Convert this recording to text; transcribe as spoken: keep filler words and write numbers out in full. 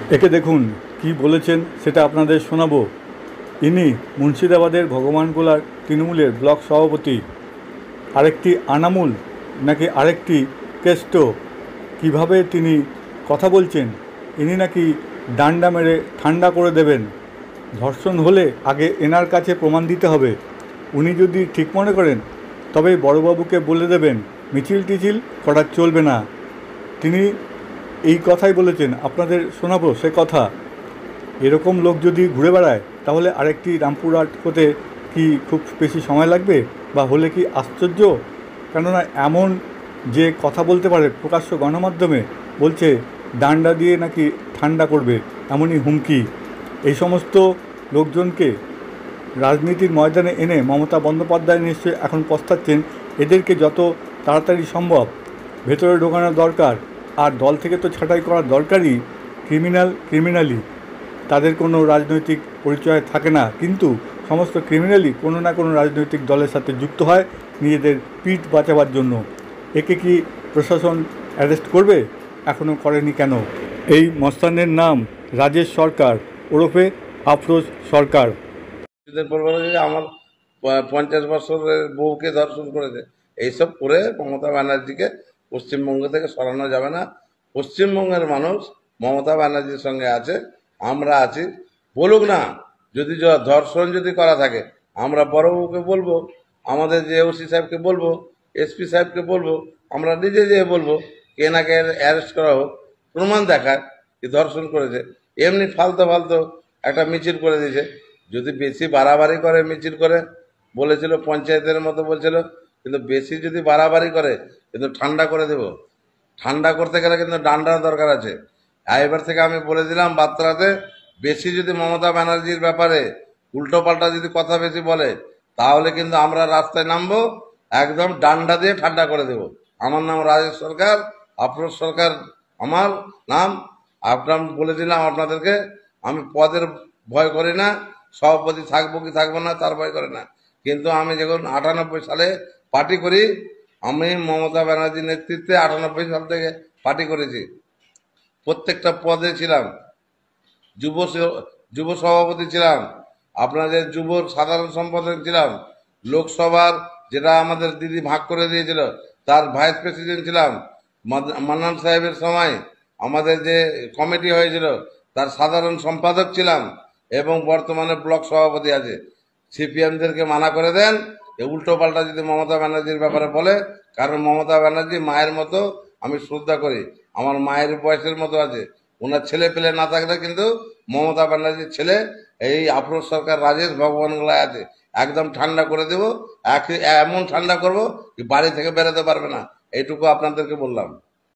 একে দেখুন কি বলেছেন সেটা আপনাদের শোনাবো। ইনি মুর্শিদাবাদের ভগবানগোলার তৃণমূলের ব্লক সভাপতি। আরেকটি আনামুল নাকি আরেকটি কেষ্ট, কিভাবে তিনি কথা বলছেন। ইনি নাকি ডান্ডা মেরে ঠান্ডা করে দেবেন। ধর্ষণ হলে আগে এনার কাছে প্রমাণ দিতে হবে। উনি যদি ঠিক মনে করেন তবে বড়বাবুকে বলে দেবেন মিছিল টিছিল করা চলবে না। তিনি এই কথাই বলেছেন, আপনাদের শোনাবো সে কথা। এরকম লোক যদি ঘুরে বেড়ায় তাহলে আরেকটি রামপুরহাট হতে কি খুব বেশি সময় লাগবে, বা হলে কি আশ্চর্য? কেননা এমন যে কথা বলতে পারে প্রকাশ্য গণমাধ্যমে, বলছে ডান্ডা দিয়ে নাকি ঠান্ডা করবে, এমনই হুমকি। এই সমস্ত লোকজনকে রাজনীতির ময়দানে এনে মমতা বন্দ্যোপাধ্যায় নিশ্চয়ই এখন পস্তাচ্ছেন। এদেরকে যত তাড়াতাড়ি সম্ভব ভেতরে ঢোকানো দরকার। আর দল থেকে তো ছাঁটাই করার দরকারই। ক্রিমিনাল ক্রিমিনালি, তাদের কোনো রাজনৈতিক পরিচয় থাকে না, কিন্তু সমস্ত ক্রিমিনালই কোনো না কোনো রাজনৈতিক দলের সাথে যুক্ত হয় নিজেদের পিঠ বাঁচাবার জন্য। একে কি প্রশাসন অ্যারেস্ট করবে? এখনও করেনি কেন? এই মস্তানের নাম রাজেশ সরকার ওরফে আফরোজ সরকার। আমার পঞ্চাশ বছরের বউকে ধর্ষণ করেছে, এইসব করে মমতা ব্যানার্জিকে পশ্চিমবঙ্গ থেকে সরানো যাবে না। পশ্চিমবঙ্গের মানুষ মমতা ব্যানার্জির সঙ্গে আছে, আমরা আছি। বলুক না, যদি ধর্ষণ যদি করা থাকে আমরা বড়বাবুকে বলবো, আমাদের যে ওসি সাহেবকে বলবো, এসপি সাহেবকে বলবো, আমরা নিজে যেয়ে বলবো কেনাকে অ্যারেস্ট করা হোক, প্রমাণ দেখায় কি ধর্ষণ করেছে। এমনি ফালতু ফালতু একটা মিছিল করে দিয়েছে। যদি বেশি বাড়াবাড়ি করে মিছিল করে, বলেছিল পঞ্চায়েতের মতো বলছিল, কিন্তু বেশি যদি বাড়াবাড়ি করে কিন্তু ঠান্ডা করে দেব। ঠান্ডা করতে গেলে কিন্তু ডান্ডার দরকার আছে। আর এবার থেকে আমি বলে দিলাম বার্তাতে, বেশি যদি মমতা ব্যানার্জির ব্যাপারে উল্টো পাল্টা যদি কথা বেশি বলে তাহলে কিন্তু আমরা রাস্তায় নামবো, একদম ডান্ডা দিয়ে ঠান্ডা করে দেব। আমার নাম রাজেশ সরকার, আফরোজ সরকার আমার নাম। আপনার বলে দিলাম আপনাদেরকে, আমি পদের ভয় করি না, সভাপতি থাকবো কি থাকবো না তার ভয় করে না। কিন্তু আমি যখন আটানব্বই সালে পার্টি করি, আমি মমতা ব্যানার্জির নেতৃত্বে আটানব্বই সাল থেকে পার্টি করেছি, প্রত্যেকটা পদে ছিলাম। যুব যুব সভাপতি ছিলাম, আপনাদের যুব সাধারণ সম্পাদক ছিলাম, লোকসভার যেটা আমাদের দিদি ভাগ করে দিয়েছিল তার ভাইস প্রেসিডেন্ট ছিলাম, মান্নান সাহেবের সময় আমাদের যে কমিটি হয়েছিল তার সাধারণ সম্পাদক ছিলাম, এবং বর্তমানে ব্লক সভাপতি আছে। সিপিএমদেরকে মানা করে দেন উল্টো পাল্টা যদি মমতা ব্যানার্জির ব্যাপারে বলে, কারণ মমতা ব্যানার্জি মায়ের মতো আমি শ্রদ্ধা করি, আমার মায়ের বয়সের মতো আছে। ওনার ছেলে পেলে না থাকলে কিন্তু মমতা ব্যানার্জির ছেলে এই আফরোজ সরকার রাজেশ ভগবানগোলায় আছে, একদম ঠান্ডা করে দেব। এমন ঠান্ডা করবো বাড়ি থেকে বেরোতে পারবে না, এইটুকু আপনাদেরকে বললাম।